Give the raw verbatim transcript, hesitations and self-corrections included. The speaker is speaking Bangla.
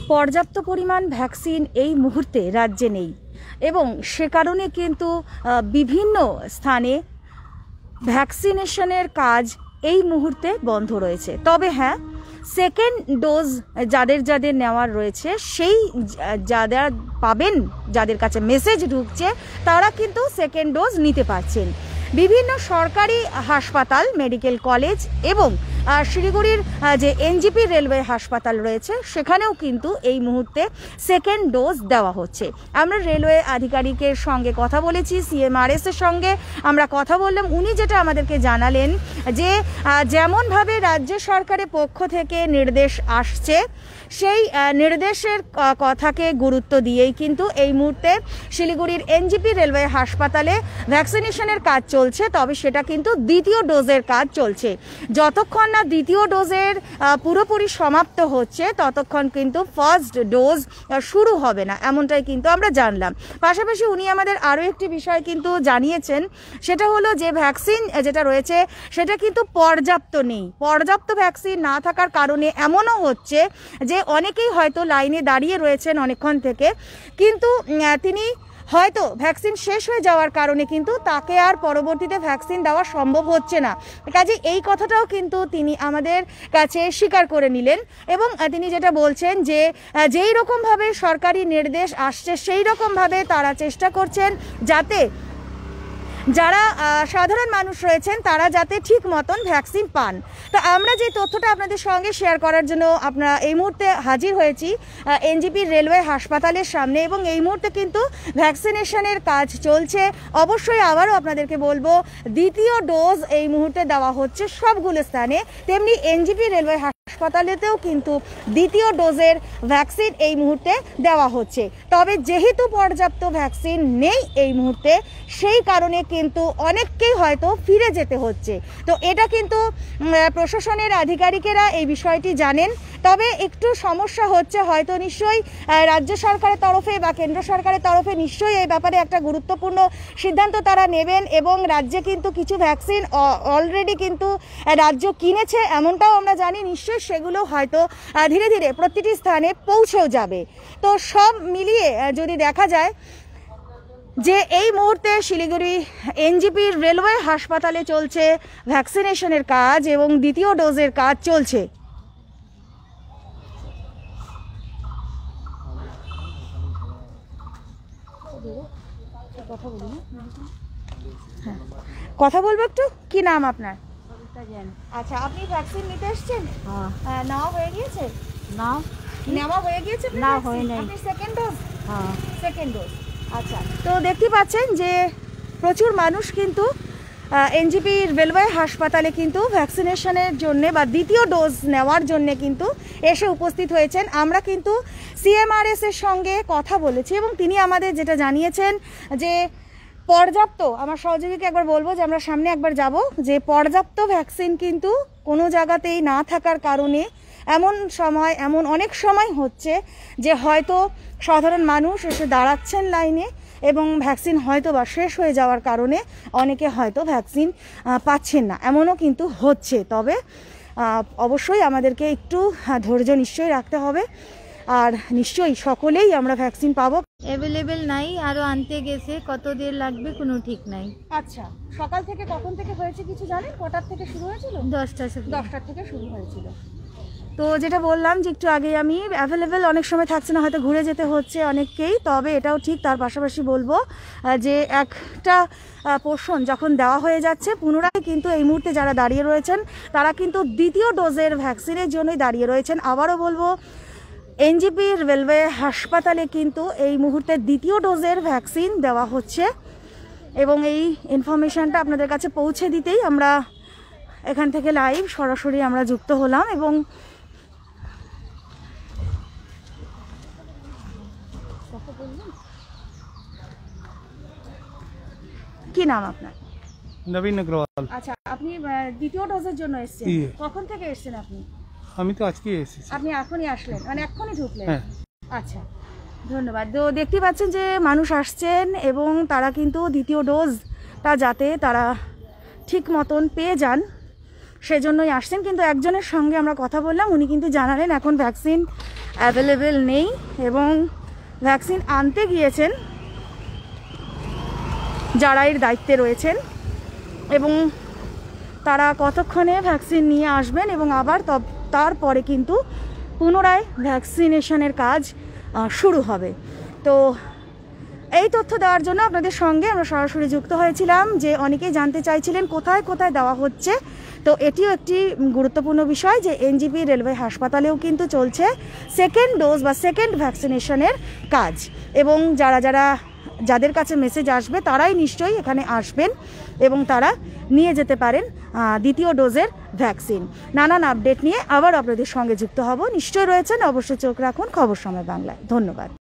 পর্যাপ্ত পরিমাণ ভ্যাকসিন এই মুহূর্তে রাজ্যে নেই এবং সে কারণে কিন্তু বিভিন্ন স্থানে ভ্যাকসিনেশনের কাজ এই মুহূর্তে বন্ধ রয়েছে। তবে হ্যাঁ, সেকেন্ড ডোজ যাদের যাদের নেওয়ার রয়েছে, সেই যারা পাবেন, যাদের কাছে মেসেজ ঢুকছে, তারা কিন্তু সেকেন্ড ডোজ নিতে পারছেন। বিভিন্ন সরকারি হাসপাতাল, মেডিকেল কলেজ এবং শিলিগুড়ির যে এনজিপি রেলওয়ে হাসপাতাল রয়েছে, সেখানেও কিন্তু এই মুহূর্তে সেকেন্ড ডোজ দেওয়া হচ্ছে। আমরা রেলওয়ে আধিকারিকের সঙ্গে কথা বলেছি, সিএমআরএস এর সঙ্গে আমরা কথা বললাম। উনি যেটা আমাদেরকে জানালেন যে যেমনভাবে রাজ্য সরকারের পক্ষ থেকে নির্দেশ আসছে, সেই নির্দেশের কথাকে গুরুত্ব দিয়েই কিন্তু এই মুহূর্তে শিলিগুড়ির এনজিপি রেলওয়ে হাসপাতালে ভ্যাকসিনেশনের কাজ চলছে। তবে সেটা কিন্তু দ্বিতীয় ডোজের কাজ চলছে। যতক্ষণ না দ্বিতীয় ডোজের পুরোপুরি সমাপ্ত হচ্ছে, ততক্ষণ কিন্তু ফার্স্ট ডোজ শুরু হবে না, এমনটাই কিন্তু আমরা জানলাম। পাশাপাশি উনি আমাদের আরও একটি বিষয় কিন্তু জানিয়েছেন, সেটা হলো যে ভ্যাকসিন যেটা রয়েছে সেটা কিন্তু পর্যাপ্ত নেই। পর্যাপ্ত ভ্যাকসিন না থাকার কারণে এমনও হচ্ছে যে অনেকেই হয়তো লাইনে দাঁড়িয়ে রয়েছেন অনেকক্ষণ থেকে, কিন্তু তিনি হয়তো ভ্যাকসিন শেষ হয়ে যাওয়ার কারণে কিন্তু তাকে আর পরবর্তীতে ভ্যাকসিন দেওয়া সম্ভব হচ্ছে না। কাজে এই কথাটাও কিন্তু তিনি আমাদের কাছে স্বীকার করে নিলেন এবং তিনি যেটা বলছেন যে যেই রকমভাবে সরকারি নির্দেশ আসছে, সেই রকমভাবে তারা চেষ্টা করছেন যাতে যারা সাধারণ মানুষ রয়েছেন তারা যাতে ঠিক মতন ভ্যাকসিন পান। তো আমরা যে তথ্যটা আপনাদের সঙ্গে শেয়ার করার জন্য আপনারা এই মুহূর্তে হাজির হয়েছি এনজিপি রেলওয়ে হাসপাতালের সামনে এবং এই মুহূর্তে কিন্তু ভ্যাকসিনেশনের কাজ চলছে। অবশ্যই আবারও আপনাদেরকে বলবো, দ্বিতীয় ডোজ এই মুহূর্তে দেওয়া হচ্ছে সবগুলো স্থানে, তেমনি এনজিপি রেলওয়ে হাসপাতালেতেও কিন্তু দ্বিতীয় ডোজের ভ্যাকসিন এই মুহূর্তে দেওয়া হচ্ছে। তবে যেহেতু পর্যাপ্ত ভ্যাকসিন নেই এই মুহূর্তে, সেই কারণে কিন্তু অনেককেই হয়তো ফিরে যেতে হচ্ছে। তো এটা কিন্তু প্রশাসনের আধিকারিকেরা এই বিষয়টি জানেন। তবে একটু সমস্যা হচ্ছে হয়তো, নিশ্চয়ই রাজ্য সরকারের তরফে বা কেন্দ্র সরকারের তরফে নিশ্চয়ই এই ব্যাপারে একটা গুরুত্বপূর্ণ সিদ্ধান্ত তারা নেবেন এবং রাজ্যে কিন্তু কিছু ভ্যাকসিন অলরেডি কিন্তু রাজ্য কিনেছে, এমনটাও আমরা জানি। নিশ্চয়ই সেগুলো হয়তো ধীরে ধীরে প্রতিটি স্থানে পৌঁছেও যাবে। তো সব মিলিয়ে যদি দেখা যায় যে এই মুহূর্তে শিলিগুড়ি এনজিপি রেলওয়ে হাসপাতালে চলছে ভ্যাকসিনেশনের কাজ এবং দ্বিতীয় ডোজের কাজ চলছে। হ্যাঁ, কথা বলবো একটু। কি নাম আপনার? আচ্ছা, আপনি ভ্যাকসিন নিতে এসেছেন? হ্যাঁ, নেওয়া হয়ে গিয়েছে? না, নেওয়া হয়ে গিয়েছে না, হয় নাই। আপনি সেকেন্ড ডোজ? হ্যাঁ, সেকেন্ড ডোজ। আচ্ছা, তো দেখতে পাচ্ছেন যে প্রচুর মানুষ কিন্তু এনজিপি রেলওয়ে হাসপাতালে কিন্তু ভ্যাকসিনেশনের জন্য বা দ্বিতীয় ডোজ নেওয়ার জন্য কিন্তু এসে উপস্থিত হয়েছেন। আমরা কিন্তু সিএমআরএস এর সঙ্গে কথা বলেছি এবং তিনি আমাদের যেটা জানিয়েছেন যে পর্যাপ্ত, আমার সহযোগীকে একবার বলবো যে আমরা সামনে একবার যাব, যে পর্যাপ্ত ভ্যাকসিন কিন্তু কোনো জায়গাতেই না থাকার কারণে এমন সময় এমন অনেক সময় হচ্ছে যে হয়তো সাধারণ মানুষ এসে দাঁড়াচ্ছেন লাইনে এবং ভ্যাকসিন হয়তো বা শেষ হয়ে যাওয়ার কারণে অনেকে হয়তো ভ্যাকসিন পাচ্ছেন না, এমনও কিন্তু হচ্ছে। তবে অবশ্যই আমাদেরকে একটু ধৈর্য নিশ্চয়ই রাখতে হবে আর নিশ্চয়ই সকলেই আমরা ভ্যাকসিন পাবো। অ্যাভেলেবেল নাই, আরও আনতে গেছে, কত দের লাগবে কোনো ঠিক নাই। আচ্ছা, সকাল থেকে কখন থেকে হয়েছে কিছু জানেন? কটার থেকে শুরু হয়েছিল? দশটা দশটার থেকে শুরু হয়েছিল। তো যেটা বললাম যে একটু আগে আমি, অ্যাভেলেবেল অনেক সময় থাকছে না, হয়তো ঘুরে যেতে হচ্ছে অনেককেই। তবে এটাও ঠিক, তার পাশাপাশি বলবো যে একটা পোর্শন যখন দেওয়া হয়ে যাচ্ছে, পুনরায় কিন্তু এই মুহূর্তে যারা দাঁড়িয়ে রয়েছেন তারা কিন্তু দ্বিতীয় ডোজের ভ্যাকসিনের জন্যই দাঁড়িয়ে রয়েছেন। আবারও বলবো, এনজিপি রেলওয়ে হাসপাতালে কিন্তু এই মুহূর্তে দ্বিতীয় ডোজের ভ্যাকসিন দেওয়া হচ্ছে এবং এই ইনফরমেশানটা আপনাদের কাছে পৌঁছে দিতেই আমরা এখান থেকে লাইভ সরাসরি আমরা যুক্ত হলাম। এবং কি নাম আপনার? নবীন अग्रवाल। আচ্ছা, আপনি দ্বিতীয় ডোজের জন্য এসেছেন? কখন থেকে এসেছেন আপনি? আমি তো আজকে এসেছি। আপনি এখনই আসলেন, মানে এখনই ঢুকলেন? হ্যাঁ। আচ্ছা, ধন্যবাদ। তো দেখতে পাচ্ছেন যে মানুষ আসছেন এবং তারা কিন্তু দ্বিতীয় ডোজটা যাতে তারা ঠিক মতন পেয়ে যান সেজন্যই আসছেন। কিন্তু একজনের সঙ্গে আমরা কথা বললাম, উনি কিন্তু জানালেন এখন ভ্যাকসিন অ্যাভেলেবেল নেই এবং ভ্যাকসিন আনতে গিয়েছেন যারা এর দায়িত্বে রয়েছেন এবং তারা কতক্ষণে ভ্যাকসিন নিয়ে আসবেন এবং আবার তারপরে কিন্তু পুনরায় ভ্যাকসিনেশনের কাজ শুরু হবে। তো এই তথ্য দেওয়ার জন্য আপনাদের সঙ্গে আমরা সরাসরি যুক্ত হয়েছিলাম যে অনেকেই জানতে চাইছিলেন কোথায় কোথায় দেওয়া হচ্ছে। তো এটিও একটি গুরুত্বপূর্ণ বিষয় যে এনজিপি রেলওয়ে হাসপাতালেও কিন্তু চলছে সেকেন্ড ডোজ বা সেকেন্ড ভ্যাকসিনেশনের কাজ এবং যারা যারা যাদের কাছে মেসেজ আসবে তারাই নিশ্চয়ই এখানে আসবেন এবং তারা নিয়ে যেতে পারেন দ্বিতীয় ডোজের ভ্যাকসিন। নানান আপডেট নিয়ে আবার আপনাদের সঙ্গে যুক্ত হব। নিশ্চয়ই রয়েছেন, অবশ্যই চোখ রাখুন খবর সময় বাংলায়। ধন্যবাদ।